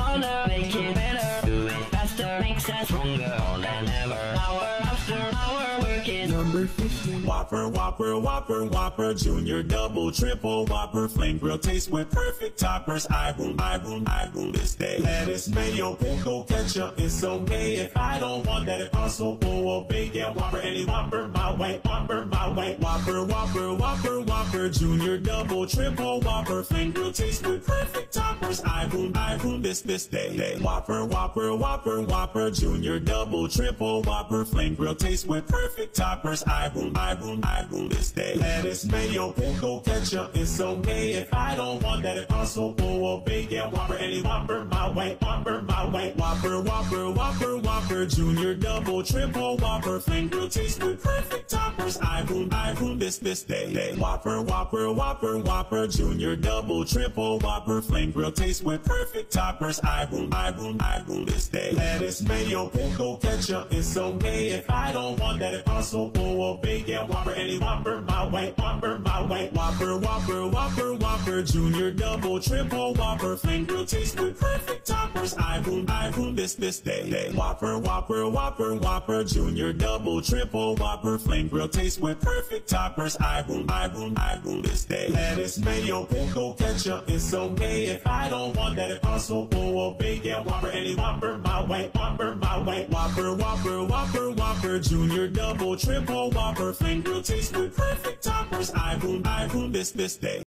louder, make it better. Do it faster, makes us stronger more than ever. Hour after hour, working. Number 15. Whopper, Whopper, Whopper, Whopper, Junior, Double, Triple, Whopper, Flame Grill, taste with perfect toppers. I rule this day. Lettuce, mayo, pickle, ketchup, it's okay if I don't want that. It also full of bacon. Whopper, any Whopper, my way, Whopper, my way. Whopper, Whopper, Whopper, Whopper, Junior, Double, Triple, Whopper, Flame Grill, taste with perfect toppers. I rule this day. Whopper, Whopper, Whopper, Whopper, Junior, Double, Triple, Whopper, Flame Grill, taste with perfect toppers. I rule this day. Lettuce, mayo, pickle, ketchup, it's okay if I don't want that. It also full of bacon. Whopper, any Whopper, my way, Whopper, my way. Whopper, Whopper, Whopper, Whopper, Junior, Double, Triple, Whopper, Flame Grill, taste with perfect toppers. I rule this day. Whopper, Whopper, Whopper, Whopper, Junior, Double, Triple, Whopper, Flame Grill, taste with perfect toppers. I rule this day. Lettuce, mayo, pickle, ketchup, it's okay if I don't want that. It also full of bacon. Whopper, any Whopper, my way, Whopper, my way. Whopper, Whopper, Whopper, Whopper, Junior, Double, Triple, Whopper, Flame Grill, taste with perfect toppers. I rule this day. Whopper, Whopper, Whopper, Whopper, Junior, Double, Triple, Whopper, Flame Grill, taste with perfect toppers. I rule this day. Lettuce, mayo, pickle, ketchup, it's okay if I don't want that. It also full of bacon. Whopper, any Whopper, my way, Whopper, my way. Whopper, Whopper, Whopper, Whopper, Junior, Double, Triple, Whopper, Flame Grill, taste with perfect toppers. I rule this day.